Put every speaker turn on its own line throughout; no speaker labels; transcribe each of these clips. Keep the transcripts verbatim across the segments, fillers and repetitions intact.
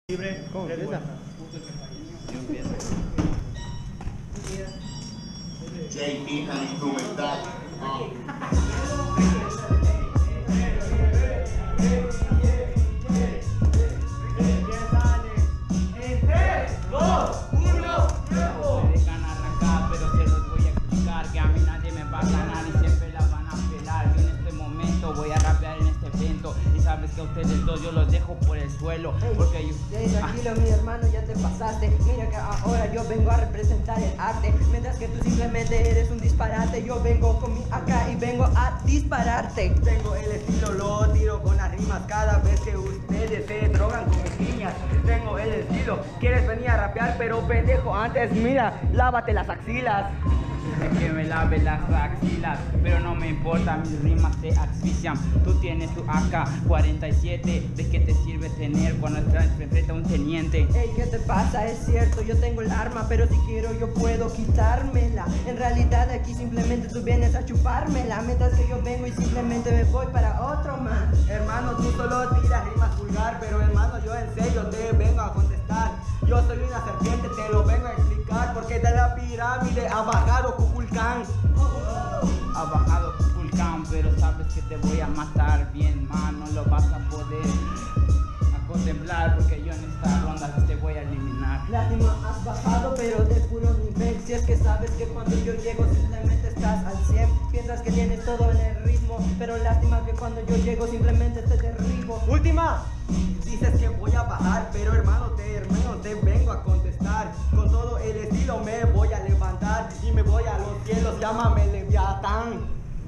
Libre,
¿Cómo
tres
empieza?
vueltas.
Yo empiezo.
J P and instrumental.
En tres, dos, uno, tiempo.
Me dejan arrancar, pero se los voy a explicar que a mí nadie me va a ganar y siempre la van a pelar. Yo en este momento voy a rapear en este evento y sabes que a ustedes dos yo los dejo por el suelo porque yo...
Ey, tranquilo, mi hermano, ya te pasaste. Mira que ahora yo vengo a representar el arte, mientras que tú simplemente eres un disparate. Yo vengo con mi acá y vengo a dispararte.
Tengo el estilo, lo tiro con las rimas cada vez que ustedes se drogan con mis niñas. Tengo el estilo, quieres venir a rapear, pero pendejo, antes mira, lávate las axilas.
Es que me lave las axilas, pero no me importa, mis rimas te asfixian. Tú tienes tu A K cuarenta y siete, ¿de qué te sirve tener cuando estás frente a un teniente?
Ey, ¿qué te pasa? Es cierto, yo tengo el arma, pero si quiero yo puedo quitármela. En realidad aquí simplemente tú vienes a chupármela, mientras que yo vengo y simplemente me voy para otro man.
Hermano, tú solo tiras rimas vulgar, pero hermano, yo en serio te vengo a contestar. Yo soy una serpiente, te lo vengo a explicar, porque de la pirámide ha bajado Kukulcán.
Ha bajado Kukulcán, pero sabes que te voy a matar bien, man, no lo vas a poder a contemplar, porque yo en esta ronda te voy a eliminar.
Lástima, has bajado pero de puro nivel. Si es que sabes que cuando yo llego simplemente estás al cien. Piensas que tienes todo en el ritmo, pero lástima que cuando yo llego simplemente te derribo.
Última. Dices que voy a bajar, pero hermano, te hermano, te vengo a contestar. Con todo el estilo me voy a levantar y me voy a los cielos, llámame Leviatán.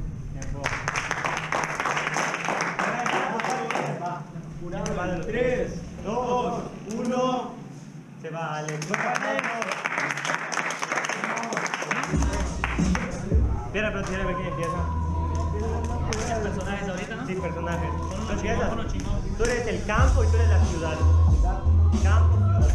tres, dos, uno. Se va, Alex. Espera, pero tiene que ver quién empieza.
Personajes ahorita, ¿no?
Sí, personajes.
Con unos
Tú empiezas.
chingos, con unos chingos.
Tú eres el campo y tú eres la ciudad. Campo, ciudad.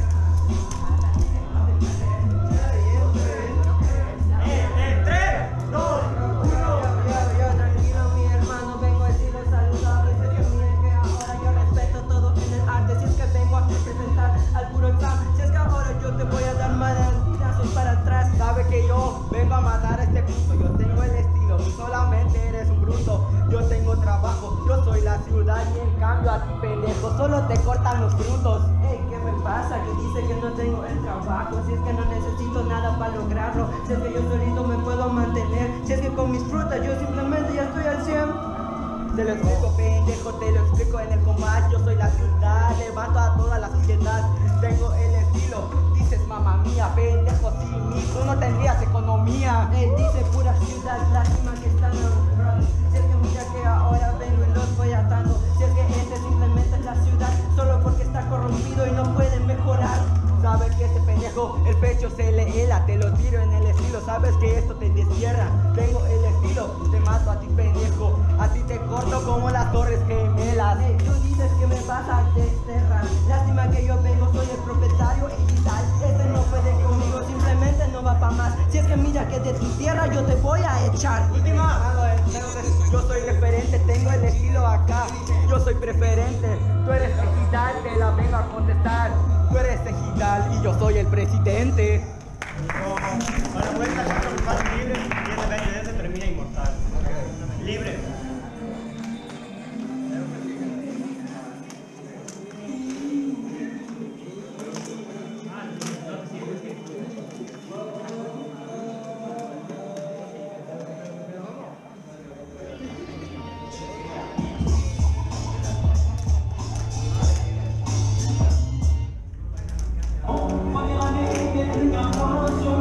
En tres, dos, uno.
Yo, yo, tranquilo, mi hermano, vengo a estilo saludable. Si es que miren que ahora yo respeto todo en el arte. Si es que vengo a representar al puro exam. Si es que ahora yo te voy a dar manazos para atrás.
Sabe que yo vengo a matar a este punto. Yo tengo el estilo, tú solamente eres un bruto. Yo tengo trabajo, yo soy la ciudad y en cambio a ti pendejo solo te cortan los frutos.
Ey, ¿qué me pasa? Que dice que no tengo el trabajo. Si es que no necesito nada para lograrlo. Si es que yo solito me puedo mantener. Si es que con mis frutas yo simplemente ya estoy al cien.
Te lo explico, pendejo, te lo explico en el combate. Yo soy la ciudad, levanto a toda la sociedad. Tengo el estilo, dices mamá mía, pendejo, sin mí tú no tendrías economía.
Ey, dice pura ciudad, lástima que están en run. Si es que mira que ahora vengo y los voy atando. Si es que este simplemente es la ciudad, solo porque está corrompido y no puede mejorar.
Sabes que este pendejo, el pecho se le hela, te lo tiro en el estilo, sabes que esto te destierra. Tengo el estilo, te mato a ti pendejo, a ti te corto como las torres gemelas.
Ey, tú dices que me vas a desterrar. Lástima que yo vengo, soy el propietario y tal. Este no puede conmigo, simplemente no va pa' más. Si es que mira que de tu tierra yo te voy a echar.
Última, yo soy referente, tengo el estilo acá, yo soy preferente. Tú eres ejidal, te la vengo a contestar. Tú eres ejidal y yo soy el presidente. Ahora vuelta contra los pasos libres y ese veinte se termina inmortal. Libre.
Oh, my God,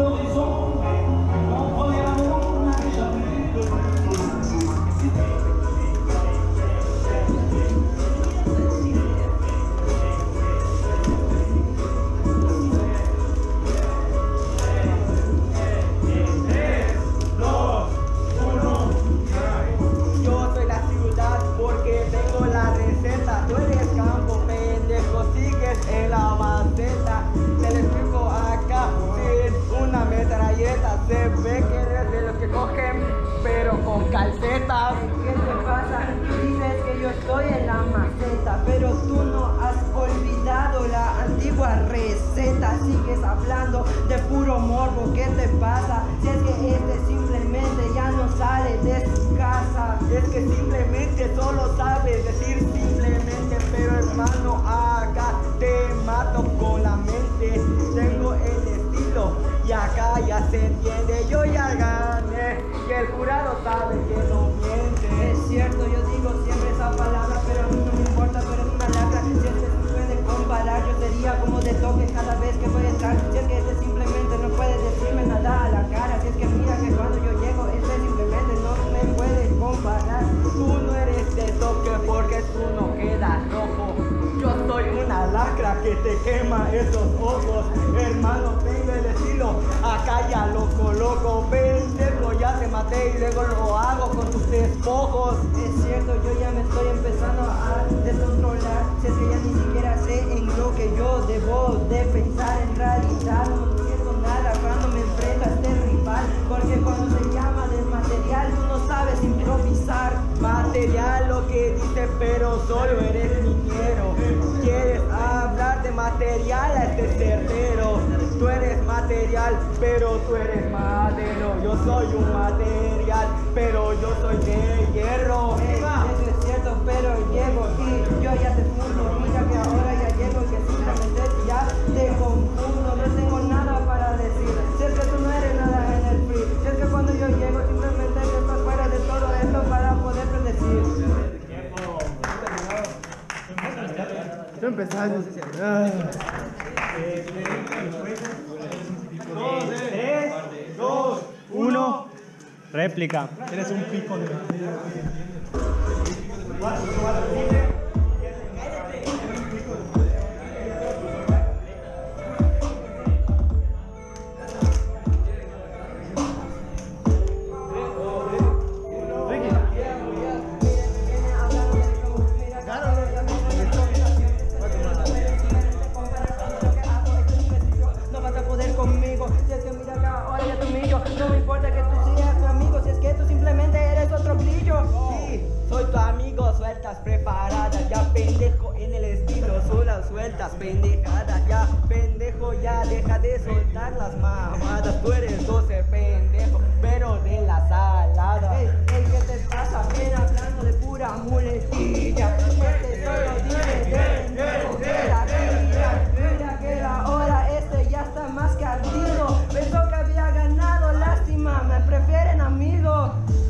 receta, sigues hablando de puro morbo. ¿Qué te pasa? Si es que este simplemente ya no sale de su casa.
Es que simplemente solo sabes decir simplemente, pero hermano, acá te mato con la mente. Tengo el estilo y acá ya se entiende. Yo ya gané y el jurado sabe que no miente.
Es cierto, yo digo siempre esa palabra, pero a mí no me importa, pero es una lacra. Si este se puede comparar, yo sería como de toque cada vez que voy a entrar. Si es que este simplemente no puede decirme nada a la cara. Si es que mira que cuando yo llego, este simplemente no me puede comparar.
Tú no eres de toque porque tú no quedas rojo. Yo soy una lacra que te quema esos ojos. Hermano, tengo el estilo, acá ya lo coloco. Pendejo, ya te maté y luego lo hago con tus despojos.
Es cierto, yo ya me estoy empezando a descontrolar. Si es que ya ni siquiera sé en lo que yo debo de pensar. En realidad no entiendo nada cuando me enfrento a este rival, porque cuando se llama de material tú no sabes improvisar.
Material lo que dices, pero solo eres niñero. Quieres hablar de material a este certero. Tú eres material, pero tú eres madero. Yo soy un material, pero yo soy de hierro.
Hey, eso es cierto, pero llego y yo ya te fundo. Mira que ahora ya llego y que simplemente ya te confundo. No tengo nada para decir. Si es que tú no eres nada en el free. Si es que cuando yo llego simplemente que estás fuera de todo esto para poder predecir.
Tú empezaste. Ah. tres, dos, uno. Réplica. Tienes un pico de...
No me importa que tú seas tu amigo, si es que tú simplemente eres otro brillo.
Sí, soy tu amigo, sueltas preparadas, ya pendejo en el estilo, solo sueltas pendejadas, ya pendejo, ya deja de soltar las mamadas, tú eres doce pendejo, pero de la salada.
Ey, ey, ¿qué te pasa? Ven hablando de pura muletilla, este solo dice de nuevo que la tira. Mira que la hora este ya está más que ardido, pensó que había ganado, lástima, me prefieren amigo.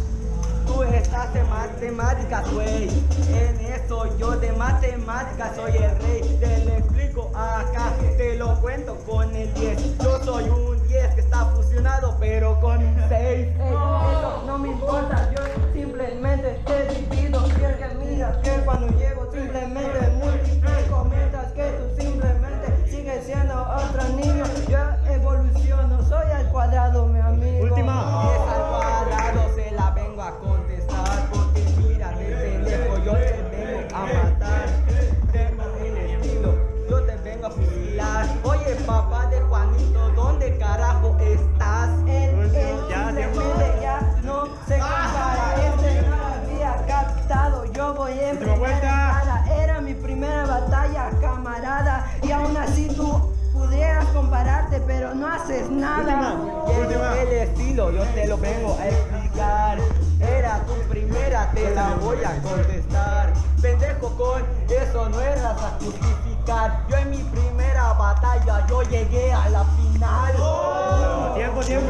Tú estás en matemáticas, güey. En eso yo de matemáticas soy el rey. Te lo explico acá, te lo cuento con el diez. Yo soy un diez que está fusionado, pero con un seis.
Ey, eso no me importa, yo simplemente te divido. Y el que mira que cuando llego simplemente multiplico, mientras que tú simplemente sigues siendo otro niño. Yo evoluciono, soy al cuadrado, mi amigo.
Última.
Es al cuadrado, se la vengo a contestar. Porque mira, de pendejo, yo te vengo a matar. Tengo el estilo, yo te vengo a fusilar. Oye, papá de Juanito, ¿dónde carajo estás?
Él, él
Ya,
simplemente ya no se compara. Este no lo había captado, yo voy en
Última vuelta.
primera. Era mi primera batalla, camarada. Y aún así tú pudieras compararte, pero no haces nada.
Tengo el estilo, yo te lo vengo a explicar. Era tu primera, te la voy a contestar. Pendejo, con eso no eras a justificar. Yo en mi primera batalla, yo llegué a la final.
Tiempo, tiempo.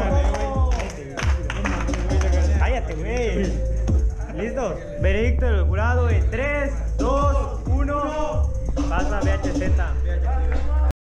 Cállate, güey. ¿Listos? Veredicto del jurado en tres,